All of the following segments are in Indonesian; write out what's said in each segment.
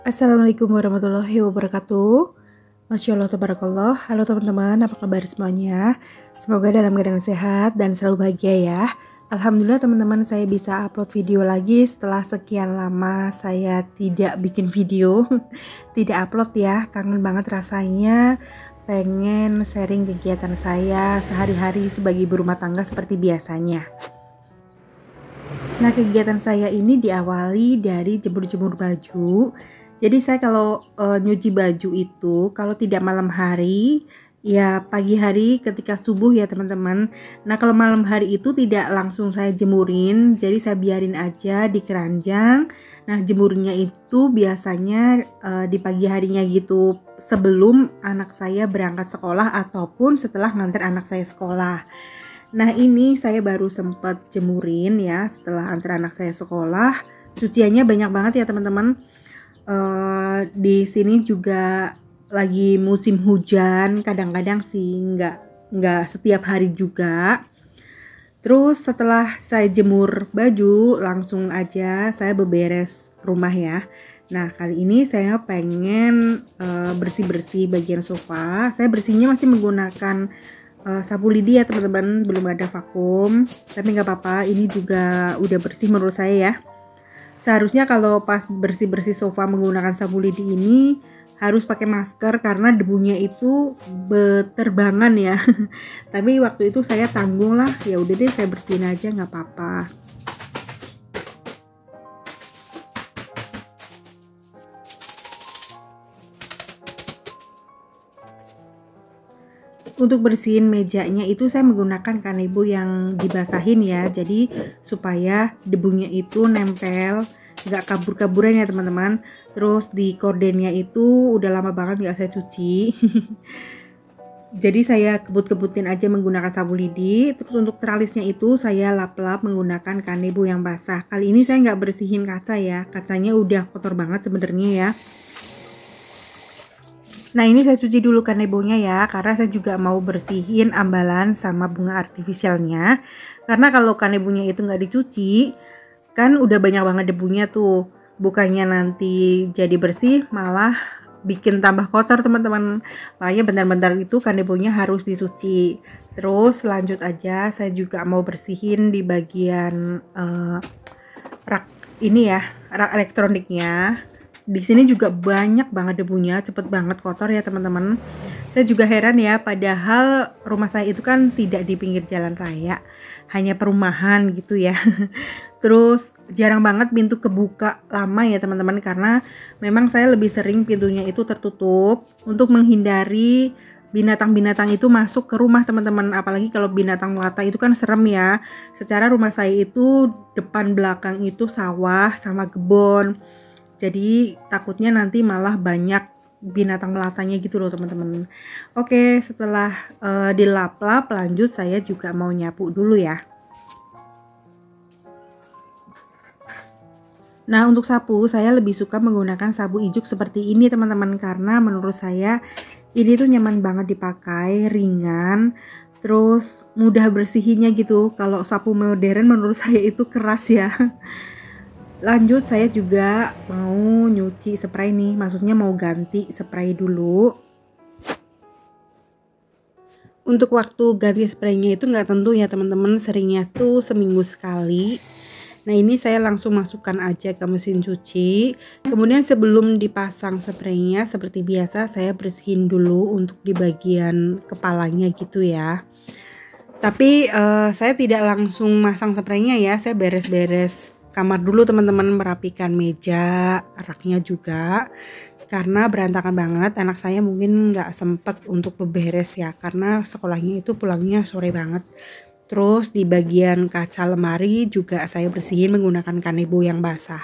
Assalamualaikum warahmatullahi wabarakatuh. Masya Allah, tabarakallah. Halo teman-teman, apa kabar semuanya? Semoga dalam keadaan sehat dan selalu bahagia ya. Alhamdulillah teman-teman, saya bisa upload video lagi setelah sekian lama saya tidak bikin video. Tidak upload ya, kangen banget rasanya. Pengen sharing kegiatan saya sehari-hari sebagai ibu rumah tangga seperti biasanya. Nah, kegiatan saya ini diawali dari jemur-jemur baju. Jadi saya kalau nyuci baju itu kalau tidak malam hari, ya pagi hari ketika subuh ya teman-teman. Nah, kalau malam hari itu tidak langsung saya jemurin, jadi saya biarin aja di keranjang. Nah, jemurnya itu biasanya di pagi harinya gitu, sebelum anak saya berangkat sekolah ataupun setelah nganter anak saya sekolah. Nah, ini saya baru sempat jemurin ya setelah antar anak saya sekolah. Cuciannya banyak banget ya teman-teman. Di sini juga lagi musim hujan, kadang-kadang sih nggak setiap hari juga. Terus setelah saya jemur baju, langsung aja saya beberes rumah ya. Nah, kali ini saya pengen bersih-bersih bagian sofa. Saya bersihnya masih menggunakan sapu lidi ya teman-teman, belum ada vakum, tapi nggak apa-apa, ini juga udah bersih menurut saya ya. Seharusnya kalau pas bersih-bersih sofa menggunakan sapu lidi ini harus pakai masker karena debunya itu beterbangan ya. Tapi waktu itu saya tanggung lah, ya udah deh saya bersihin aja nggak apa-apa. Untuk bersihin mejanya itu saya menggunakan kanebo yang dibasahin ya, jadi supaya debunya itu nempel, nggak kabur-kaburan ya teman-teman. Terus di kordennya itu udah lama banget nggak saya cuci. Jadi saya kebut-kebutin aja menggunakan sapu lidi. Terus untuk tralisnya itu saya lap-lap menggunakan kanebo yang basah. Kali ini saya nggak bersihin kaca ya, kacanya udah kotor banget sebenarnya ya. Nah, ini saya cuci dulu kanebonya ya, karena saya juga mau bersihin ambalan sama bunga artifisialnya. Karena kalau kanebonya itu nggak dicuci, kan udah banyak banget debunya tuh. Bukannya nanti jadi bersih, malah bikin tambah kotor teman-teman. Makanya bentar-bentar itu kanebonya harus dicuci. Terus lanjut aja, saya juga mau bersihin di bagian rak ini ya, rak elektroniknya. Di sini juga banyak banget debunya, cepet banget kotor ya teman-teman. Saya juga heran ya, padahal rumah saya itu kan tidak di pinggir jalan raya, hanya perumahan gitu ya. Terus jarang banget pintu kebuka lama ya teman-teman, karena memang saya lebih sering pintunya itu tertutup untuk menghindari binatang-binatang itu masuk ke rumah teman-teman. Apalagi kalau binatang melata itu kan serem ya. Secara rumah saya itu depan belakang itu sawah sama kebun. Jadi takutnya nanti malah banyak binatang melatanya gitu loh teman-teman. Oke, setelah dilap-lap lanjut saya juga mau nyapu dulu ya. Nah, untuk sapu saya lebih suka menggunakan sapu ijuk seperti ini teman-teman, karena menurut saya ini tuh nyaman banget dipakai, ringan, terus mudah bersihinnya gitu. Kalau sapu modern menurut saya itu keras ya. Lanjut saya juga mau nyuci spray nih, maksudnya mau ganti spray dulu. Untuk waktu ganti spraynya itu nggak tentu ya teman-teman, seringnya tuh seminggu sekali. Nah, ini saya langsung masukkan aja ke mesin cuci. Kemudian sebelum dipasang spraynya seperti biasa saya bersihin dulu untuk di bagian kepalanya gitu ya. Tapi saya tidak langsung masang spraynya ya, saya beres-beres kamar dulu teman-teman, merapikan meja, raknya juga, karena berantakan banget. Anak saya mungkin nggak sempet untuk beberes ya, karena sekolahnya itu pulangnya sore banget. Terus di bagian kaca lemari juga saya bersihin menggunakan kanebo yang basah.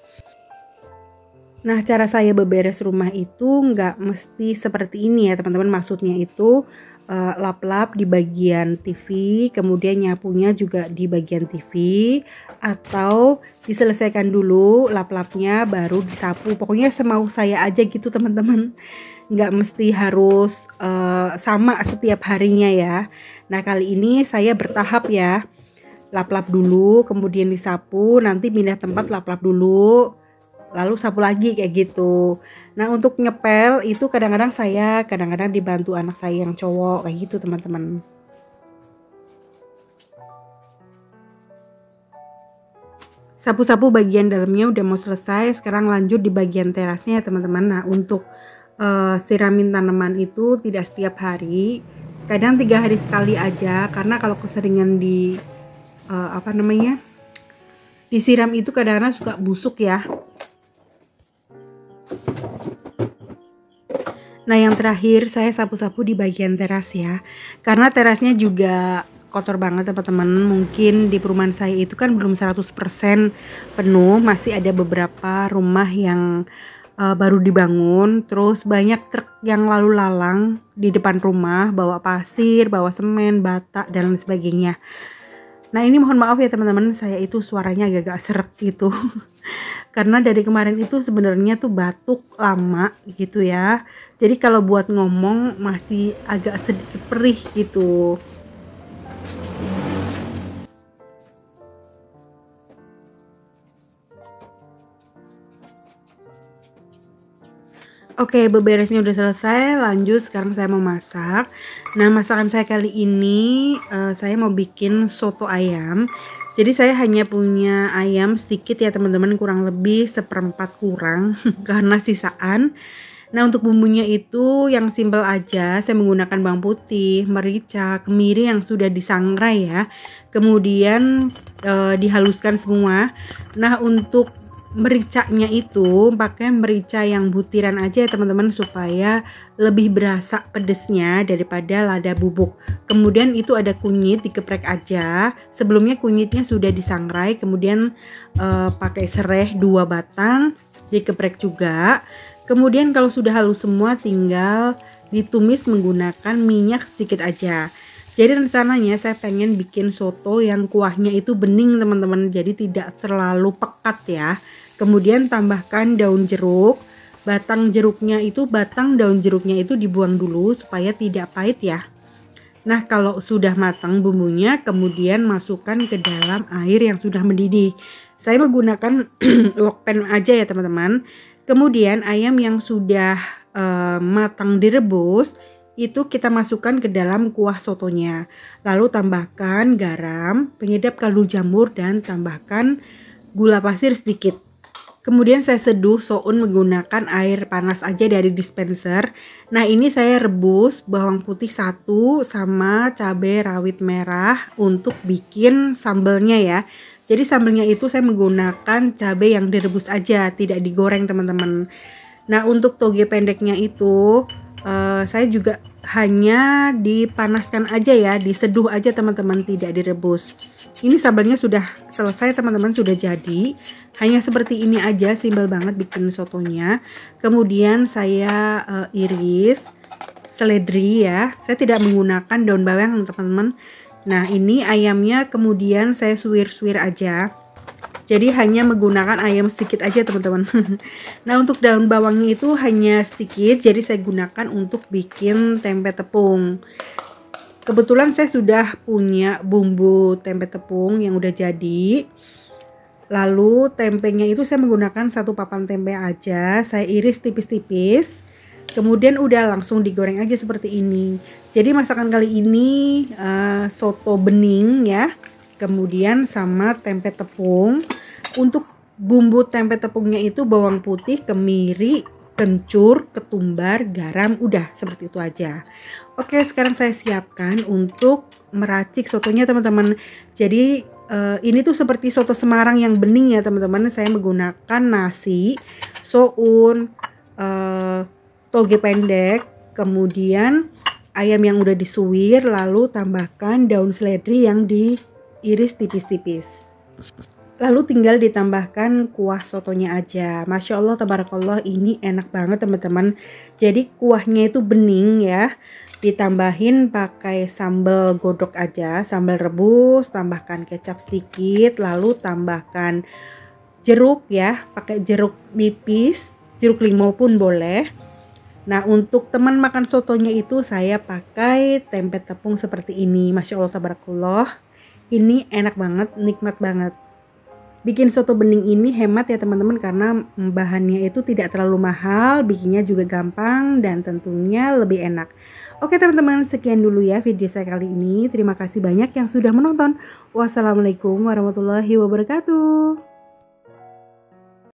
Nah, cara saya beberes rumah itu nggak mesti seperti ini ya teman-teman. Maksudnya itu lap-lap di bagian TV, kemudian nyapunya juga di bagian TV, atau diselesaikan dulu lap-lapnya baru disapu. Pokoknya semau saya aja gitu teman-teman. Nggak mesti harus sama setiap harinya ya. Nah, kali ini saya bertahap ya. Lap-lap dulu, kemudian disapu, nanti pindah tempat lap-lap dulu. lalu sapu lagi kayak gitu. Nah untuk ngepel itu kadang-kadang dibantu anak saya yang cowok kayak gitu teman-teman. Sapu-sapu bagian dalamnya udah mau selesai, sekarang lanjut di bagian terasnya ya teman-teman. Nah untuk siramin tanaman itu tidak setiap hari, kadang 3 hari sekali aja, karena kalau keseringan disiram itu kadang-kadang suka busuk ya. Nah yang terakhir saya sapu-sapu di bagian teras ya, karena terasnya juga kotor banget teman-teman. Mungkin di perumahan saya itu kan belum 100% penuh, masih ada beberapa rumah yang baru dibangun, terus banyak truk yang lalu lalang di depan rumah, bawa pasir, bawa semen, bata dan lain sebagainya. Nah ini mohon maaf ya teman-teman, saya itu suaranya agak-agak seret gitu karena dari kemarin itu sebenarnya tuh batuk lama gitu ya, jadi kalau buat ngomong masih agak sedikit perih gitu. Oke, beberesnya udah selesai, lanjut sekarang saya mau masak. Nah, masakan saya kali ini saya mau bikin soto ayam. Jadi saya hanya punya ayam sedikit ya teman-teman, kurang lebih seperempat kurang karena sisaan. Nah, untuk bumbunya itu yang simpel aja, saya menggunakan bawang putih, merica, kemiri yang sudah disangrai ya. Kemudian dihaluskan semua. Nah, untuk mericanya itu pakai merica yang butiran aja ya teman-teman, supaya lebih berasa pedesnya daripada lada bubuk. Kemudian itu ada kunyit, dikeprek aja. Sebelumnya kunyitnya sudah disangrai, kemudian pakai serai 2 batang, dikeprek juga. Kemudian kalau sudah halus semua tinggal ditumis menggunakan minyak sedikit aja. Jadi rencananya saya pengen bikin soto yang kuahnya itu bening teman-teman, jadi tidak terlalu pekat ya. Kemudian tambahkan daun jeruk, batang daun jeruknya itu dibuang dulu supaya tidak pahit ya. Nah kalau sudah matang bumbunya, kemudian masukkan ke dalam air yang sudah mendidih. Saya menggunakan wok pan aja ya teman-teman. Kemudian ayam yang sudah matang direbus itu kita masukkan ke dalam kuah sotonya, lalu tambahkan garam, penyedap kaldu jamur, dan tambahkan gula pasir sedikit. Kemudian saya seduh soun menggunakan air panas aja dari dispenser. Nah ini saya rebus bawang putih 1 sama cabai rawit merah untuk bikin sambelnya ya. Jadi sambelnya itu saya menggunakan cabai yang direbus aja, tidak digoreng teman-teman. Nah untuk toge pendeknya itu saya juga hanya dipanaskan aja ya, diseduh aja teman-teman, tidak direbus. Ini sambelnya sudah selesai teman-teman, sudah jadi. Hanya seperti ini aja, simpel banget bikin sotonya. Kemudian saya iris seledri ya. Saya tidak menggunakan daun bawang teman-teman. Nah ini ayamnya kemudian saya suwir-suwir aja. Jadi hanya menggunakan ayam sedikit aja teman-teman. Nah untuk daun bawangnya itu hanya sedikit, jadi saya gunakan untuk bikin tempe tepung. Kebetulan saya sudah punya bumbu tempe tepung yang udah jadi. Lalu tempenya itu saya menggunakan 1 papan tempe aja, saya iris tipis-tipis. Kemudian udah langsung digoreng aja seperti ini. Jadi masakan kali ini soto bening ya. Kemudian sama tempe tepung. Untuk bumbu tempe tepungnya itu bawang putih, kemiri, kencur, ketumbar, garam, udah seperti itu aja. Oke, sekarang saya siapkan untuk meracik sotonya teman-teman. Jadi ini tuh seperti soto Semarang yang bening ya teman-teman. Saya menggunakan nasi, soun, toge pendek, kemudian ayam yang udah disuwir, lalu tambahkan daun seledri yang diiris tipis-tipis. Lalu tinggal ditambahkan kuah sotonya aja. Masya Allah, tabarakallah, ini enak banget teman-teman. Jadi kuahnya itu bening ya. Ditambahin pakai sambal godok aja, sambal rebus, tambahkan kecap sedikit, lalu tambahkan jeruk ya, pakai jeruk nipis, jeruk limau pun boleh. Nah untuk teman makan sotonya itu saya pakai tempe tepung seperti ini. Masya Allah, tabarakallah, ini enak banget, nikmat banget. Bikin soto bening ini hemat ya teman-teman, karena bahannya itu tidak terlalu mahal, bikinnya juga gampang dan tentunya lebih enak. Oke teman-teman, sekian dulu ya video saya kali ini. Terima kasih banyak yang sudah menonton. Wassalamualaikum warahmatullahi wabarakatuh.